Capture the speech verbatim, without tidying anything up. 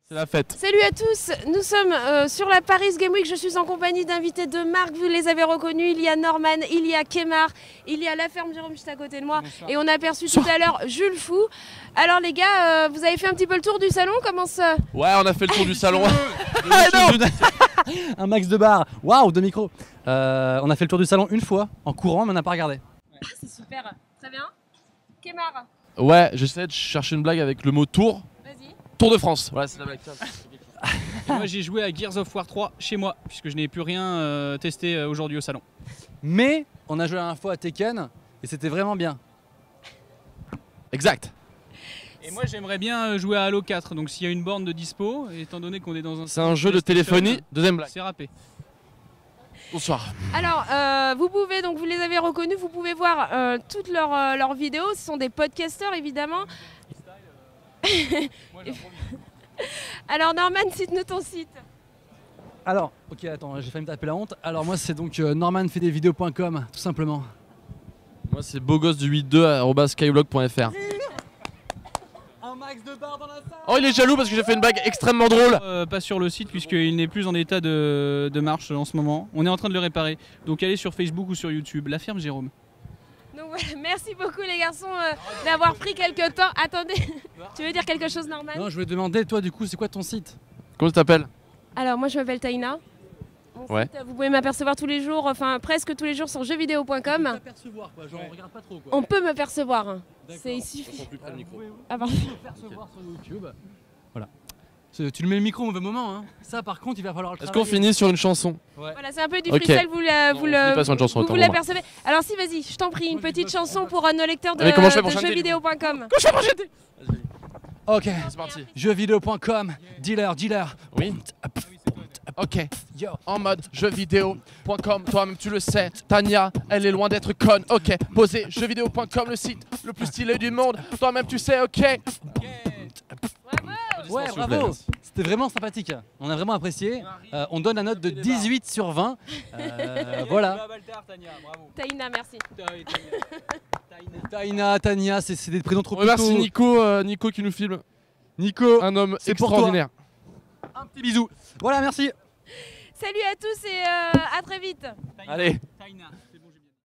C'est la fête. Salut à tous, nous sommes euh, sur la Paris Game Week. Je suis en compagnie d'invités de marque, vous les avez reconnus. Il y a Norman, il y a Kemar, il y a La Ferme Jérôme juste à côté de moi. Bonsoir. Et on a aperçu tout à l'heure Jules Fou. Alors les gars, euh, vous avez fait un petit peu le tour du salon, comment ça? Ouais, on a fait le tour du salon. Ah, non un max de barres, waouh, de micro. Euh, on a fait le tour du salon une fois, en courant, mais on n'a pas regardé. Ah, c'est super, très bien. Kemar. Ouais, j'essaie de chercher une blague avec le mot tour. Vas-y. Tour de France. Voilà, c'est la blague. Moi j'ai joué à Gears of War trois chez moi, puisque je n'ai plus rien euh, testé euh, aujourd'hui au salon. Mais on a joué la dernière fois à Tekken, et c'était vraiment bien. Exact. Et moi j'aimerais bien jouer à Halo quatre, donc s'il y a une borne de dispo, étant donné qu'on est dans un... C'est un jeu de téléphonie, deuxième blague. C'est râpé. Bonsoir. Alors, euh, vous pouvez, donc vous les avez reconnus, vous pouvez voir euh, toutes leurs, euh, leurs vidéos. Ce sont des podcasteurs évidemment. Alors Norman, cite-nous ton site. Alors, ok, attends, j'ai failli me taper la honte. Alors moi c'est donc euh, norman fait des vidéos point com, tout simplement. Moi c'est beaugosse du huit deux arobase skyblog point f r. Un max de barres dans la salle. Oh, il est jaloux parce que j'ai fait une blague extrêmement drôle. Euh, pas sur le site, puisqu'il n'est plus en état de, de marche en ce moment. On est en train de le réparer. Donc allez sur Facebook ou sur YouTube, La Ferme Jérôme. Donc voilà, merci beaucoup les garçons euh, d'avoir pris quelques temps. Attendez, tu veux dire quelque chose Norman? Non, je voulais te demander, toi du coup, c'est quoi ton site? Comment tu t'appelles? Alors moi je m'appelle Taïna. Mon Ouais. site, vous pouvez m'apercevoir tous les jours, enfin presque tous les jours sur jeux vidéo point com. Percevoir quoi, genre on regarde pas trop quoi. On peut me percevoir. hein. D'accord. C'est ici. Alors, vous pouvez Ah, pardon. me percevoir sur YouTube. Voilà. C'est- Tu le mets le micro au mauvais moment, hein. Ça par contre il va falloir le Est-ce qu'on travailler. finit sur une chanson? Ouais. Voilà, c'est un peu du Ok. freestyle, vous, la- Non, vous on le, finit pas sur une chanson, vous, autant vous pour moi. l'apercevez. Alors si, vas-y, je t'en prie, une petite chanson pour euh, nos lecteurs de, Allez, comment je fais pour de chanter, jeux du vidéo point com. Ok. C'est parti. jeuxvideo point com, dealer, dealer. Oui. Ok. Yo. En mode jeuxvideo point com, toi-même tu le sais, Tania, elle est loin d'être conne. Ok, posez jeuxvideo point com, le site le plus stylé du monde, toi-même tu sais, ok. Ouais, s'il vous plaît, bravo. merci. C'était vraiment sympathique. On a vraiment apprécié. Euh, on donne la note de dix-huit sur vingt. Euh, voilà. Taïna, merci. Taïna, Tania, c'est c'est des prénoms trop On remercie plutôt- Nico, euh, Nico qui nous filme. Nico, Un homme c'est pour toi. extraordinaire. un petit bisou. Voilà, merci. Salut à tous et euh, à très vite. Allez. Taïna.